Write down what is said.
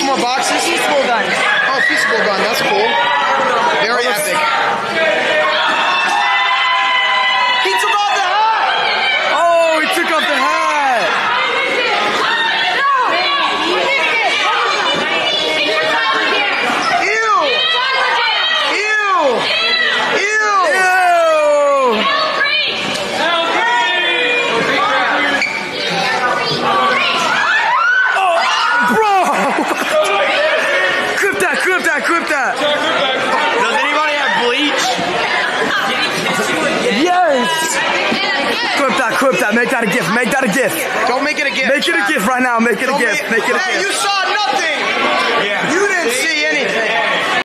more boxes? Feasible gun. Oh, feasible gun. That's cool. Very epic. He took off the hat! Oh, he took off the hat! Ew! Ew! Ew! Ew! Grip that! Does anybody have bleach? Yes! Grip that, make that a gift, make that a gift. Don't make it a gift. Make it a gift right now, make it a gift, make it a gift. Hey, you saw nothing! Yeah. You didn't see anything.